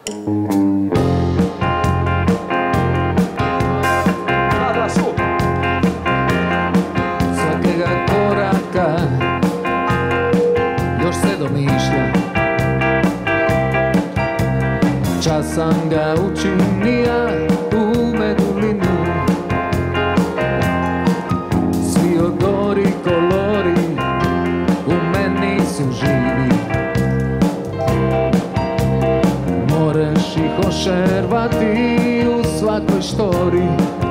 Svakega koraka još se domišlja, čas sam ga učinija u Medulinu. Svi odori kolori u meni su živi, moreš ih ošervati u svakoj štori.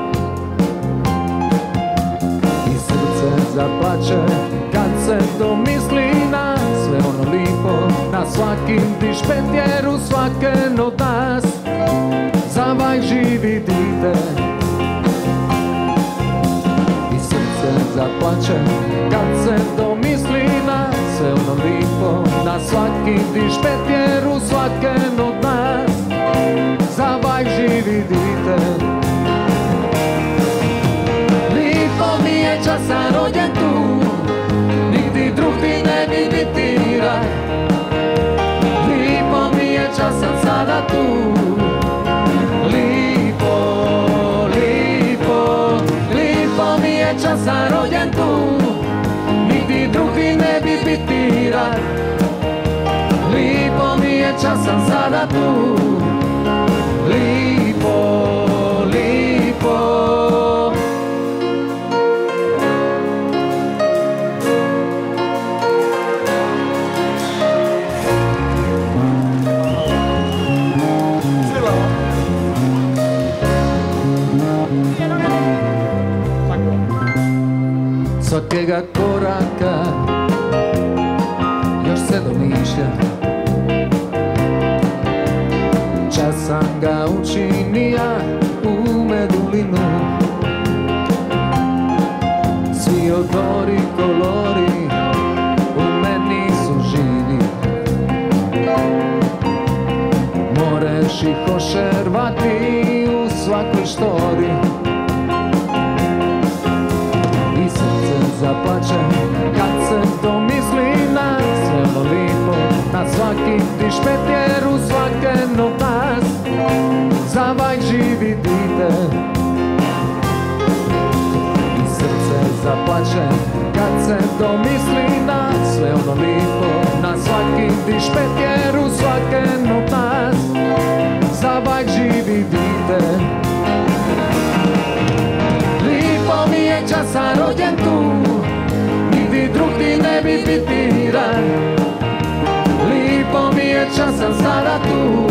I srce zaplače kad se domisli na sve ono lipo, na svakim diš petjeru svake od nas. Zavaj živi dite i srce zaplače kad se domisli na sve ono lipo, na svaki diš petjeru svake od nas. Zavaj živi dite. Lipo mi je čas sam rođen tu, nigdje drugdje ne bi biti raj. Lipo mi je čas sam sada tu, lipo, lipo, lipo mi je čas sam rođen tu, nigdje drugdje ne bi biti raj. Lipo mi je čas sam sada tu, lipo, lipo. Svakega koraka još se domišlja, čas sam ga učinija u Medulinu. Svi odori kolori u meni su živi, moreš ih ošervati u svakoj štori. I srce zaplače kad se domisli na sve ono lipo, na svaki diš petjeru svake od nas. Zavaj živi dite i srce zaplače kad se domisli na sve ono lipo, na svaki diš petjeru svake od nas. Zavaj živi dite. Lipo mi je čas sam rođen tu, nigdje drugdje ne bi biti raj. Lipo mi je čas sam sada tu,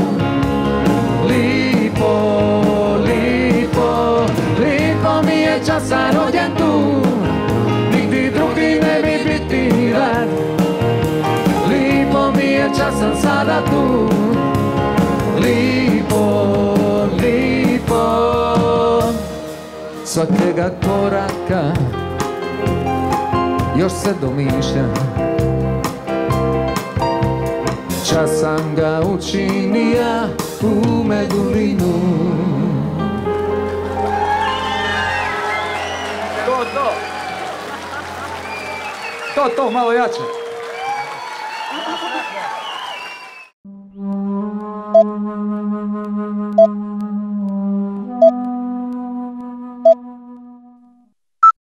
lipo, lipo, lipo mi je čas sam rođen tu, nigdje drugdje ne bi biti raj. Lipo mi je čas sam sada tu, lipo, lipo. Svakega koraka još se domišlja, čas sam ga učinija u Medulinu. To, malo jače.